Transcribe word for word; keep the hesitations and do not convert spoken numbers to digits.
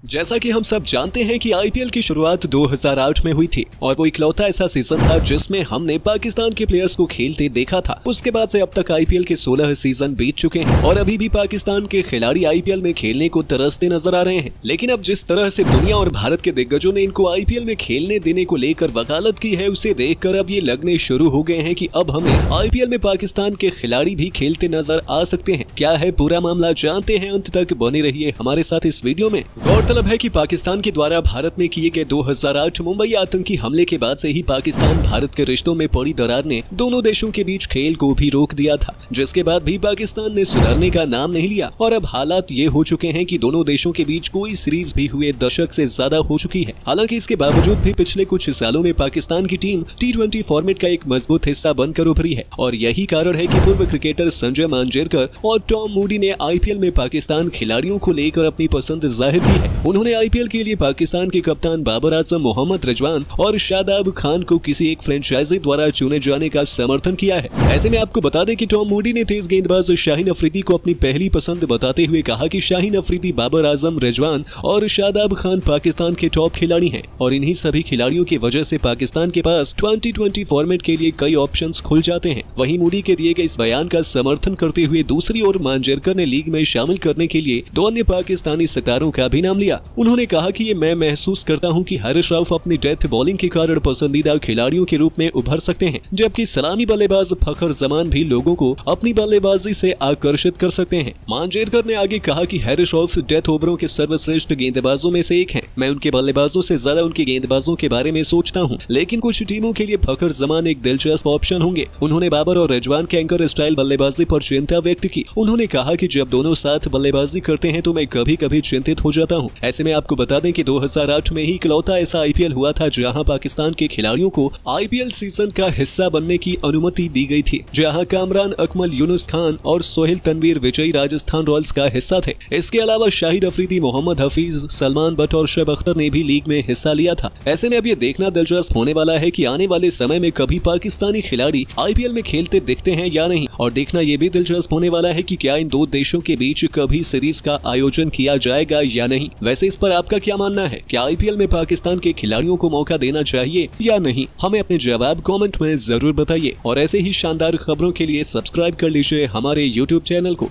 जैसा कि हम सब जानते हैं कि आईपीएल की शुरुआत दो हज़ार आठ में हुई थी और वो इकलौता ऐसा सीजन था जिसमें हमने पाकिस्तान के प्लेयर्स को खेलते देखा था। उसके बाद से अब तक आईपीएल के सोलह सीजन बीत चुके हैं और अभी भी पाकिस्तान के खिलाड़ी आईपीएल में खेलने को तरसते नजर आ रहे हैं। लेकिन अब जिस तरह से दुनिया और भारत के दिग्गजों ने इनको आईपीएल में खेलने देने को लेकर वकालत की है, उसे देखकर अब ये लगने शुरू हो गए हैं कि अब हमें आईपीएल में पाकिस्तान के खिलाड़ी भी खेलते नजर आ सकते हैं। क्या है पूरा मामला, जानते हैं, अंत तक बने रहिए हमारे साथ इस वीडियो में। गौरतलब है कि पाकिस्तान के द्वारा भारत में किए गए दो हज़ार आठ मुंबई आतंकी हमले के बाद से ही पाकिस्तान भारत के रिश्तों में पड़ी दरार ने दोनों देशों के बीच खेल को भी रोक दिया था, जिसके बाद भी पाकिस्तान ने सुधरने का नाम नहीं लिया और अब हालात ये हो चुके हैं कि दोनों देशों के बीच कोई सीरीज भी हुए दशक से ज्यादा हो चुकी है। हालांकि इसके बावजूद भी पिछले कुछ सालों में पाकिस्तान की टीम टी ट्वेंटी फॉर्मेट का एक मजबूत हिस्सा बनकर उभरी है और यही कारण है कि पूर्व क्रिकेटर संजय मांजरेकर और टॉम मूडी ने आईपीएल में पाकिस्तान खिलाड़ियों को लेकर अपनी पसंद जाहिर की है। उन्होंने आईपीएल के लिए पाकिस्तान के कप्तान बाबर आजम, मोहम्मद रिजवान और शादाब खान को किसी एक फ्रेंचाइजी द्वारा चुने जाने का समर्थन किया है। ऐसे में आपको बता दें कि टॉम मूडी ने तेज गेंदबाज शाहीन अफरीदी को अपनी पहली पसंद बताते हुए कहा कि शाहीन अफरीदी, बाबर आजम, रिजवान और शादाब खान पाकिस्तान के टॉप खिलाड़ी हैं और इन्हीं सभी खिलाड़ियों की वजह से पाकिस्तान के पास ट्वेंटी ट्वेंटी फॉर्मेट के लिए कई ऑप्शंस खुल जाते हैं। वहीं मूडी के दिए गए इस बयान का समर्थन करते हुए दूसरी ओर मांजरेकर ने लीग में शामिल करने के लिए दो अन्य पाकिस्तानी सितारों का भी नाम लिया। उन्होंने कहा कि ये मैं महसूस करता हूं कि हारिस रऊफ अपनी डेथ बॉलिंग के कारण पसंदीदा खिलाड़ियों के रूप में उभर सकते हैं, जबकि सलामी बल्लेबाज फखर जमान भी लोगों को अपनी बल्लेबाजी से आकर्षित कर सकते हैं। मांजरेकर ने आगे कहा कि हारिस रऊफ डेथ ओवरों के सर्वश्रेष्ठ गेंदबाजों में से एक हैं। मैं उनके बल्लेबाजों से ज्यादा उनके गेंदबाजों के बारे में सोचता हूं, लेकिन कुछ टीमों के लिए फखर जमान एक दिलचस्प ऑप्शन होंगे। उन्होंने बाबर और रिजवान के एंकर स्टाइल बल्लेबाजी पर चिंता व्यक्त की। उन्होंने कहा कि जब दोनों साथ बल्लेबाजी करते हैं तो मैं कभी कभी चिंतित हो जाता हूं। ऐसे में आपको बता दें कि दो हज़ार आठ में ही इकलौता ऐसा आईपीएल हुआ था जहां पाकिस्तान के खिलाड़ियों को आईपीएल सीजन का हिस्सा बनने की अनुमति दी गई थी, जहां कामरान अकमल, यूनुस खान और सोहेल तनवीर विजयी राजस्थान रॉयल्स का हिस्सा थे। इसके अलावा शाहिद अफरीदी, मोहम्मद हफीज, सलमान बट और शुएब अख्तर ने भी लीग में हिस्सा लिया था। ऐसे में अब ये देखना दिलचस्प होने वाला है कि आने वाले समय में कभी पाकिस्तानी खिलाड़ी आईपीएल में खेलते दिखते हैं या नहीं, और देखना ये भी दिलचस्प होने वाला है कि क्या इन दो देशों के बीच कभी सीरीज का आयोजन किया जाएगा या नहीं। वैसे इस पर आपका क्या मानना है? क्या आईपीएल में पाकिस्तान के खिलाड़ियों को मौका देना चाहिए या नहीं? हमें अपने जवाब कमेंट में जरूर बताइए और ऐसे ही शानदार खबरों के लिए सब्सक्राइब कर लीजिए हमारे यूट्यूब चैनल को।